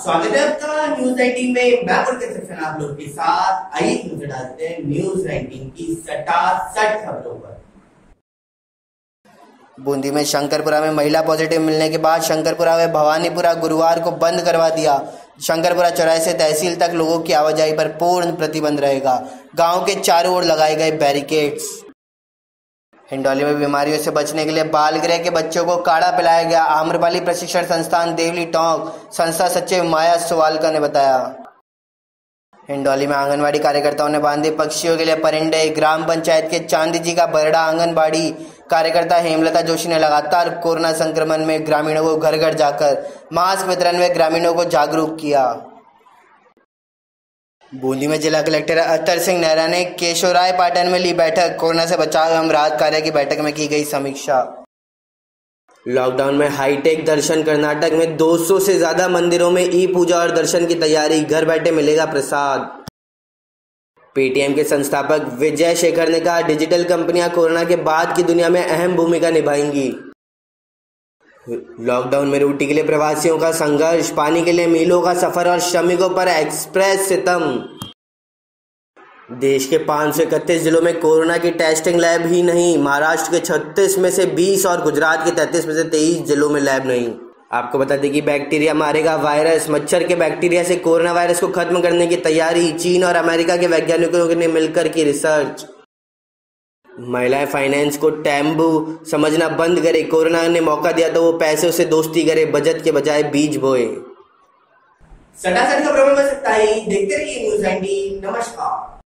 स्वागत है आपका न्यूज 19 में। मैं पुलकित सक्सेना आप लोग के साथ। आइए नजर डालते हैं न्यूज 19 की सटासट खबरों पर। बूंदी में शंकरपुरा में महिला पॉजिटिव मिलने के बाद शंकरपुरा व भवानीपुरा गुरुवार को बंद करवा दिया। शंकरपुरा चौराहे से तहसील तक लोगों की आवाजाही पर पूर्ण प्रतिबंध रहेगा। गांव के चारों ओर लगाए गए बैरिकेड्स। हिंडौली में बीमारियों से बचने के लिए बाल गृह के बच्चों को काढ़ा पिलाया गया। आम्रपाली प्रशिक्षण संस्थान देवली टोंक संस्था सचिव माया सुवालका ने बताया। हिंडौली में आंगनबाड़ी कार्यकर्ताओं ने बांधे पक्षियों के लिए परिंदे। ग्राम पंचायत के चांदी जी का बरड़ा आंगनबाड़ी कार्यकर्ता हेमलता जोशी ने लगातार कोरोना संक्रमण में ग्रामीणों को घर घर जाकर मास्क वितरण में ग्रामीणों को जागरूक किया। बूंदी में जिला कलेक्टर अतर सिंह नेहरा ने केशवराय पाटन में ली बैठक। कोरोना से बचाव एवं राहत कार्य की बैठक में की गई समीक्षा। लॉकडाउन में हाईटेक दर्शन। कर्नाटक में 200 से ज्यादा मंदिरों में ई पूजा और दर्शन की तैयारी। घर बैठे मिलेगा प्रसाद। पेटीएम के संस्थापक विजय शेखर ने कहा, डिजिटल कंपनियां कोरोना के बाद की दुनिया में अहम भूमिका निभाएंगी। लॉकडाउन में रोटी के लिए प्रवासियों का संघर्ष। पानी के लिए मीलों का सफर और श्रमिकों पर एक्सप्रेस सितम। देश के 531 जिलों में कोरोना की टेस्टिंग लैब ही नहीं। महाराष्ट्र के 36 में से 20 और गुजरात के 33 में से 23 जिलों में लैब नहीं। आपको बता दें कि बैक्टीरिया मारेगा वायरस। मच्छर के बैक्टीरिया से कोरोना वायरस को खत्म करने की तैयारी। चीन और अमेरिका के वैज्ञानिकों ने मिलकर की रिसर्च। महिलाएं फाइनेंस को टैम्बू समझना बंद करे। कोरोना ने मौका दिया तो वो पैसों से दोस्ती करे, बजट के बजाय बीज बोए। सटासट खबरों में बस इतना ही। देखते रहिए न्यूज 19। नमस्कार।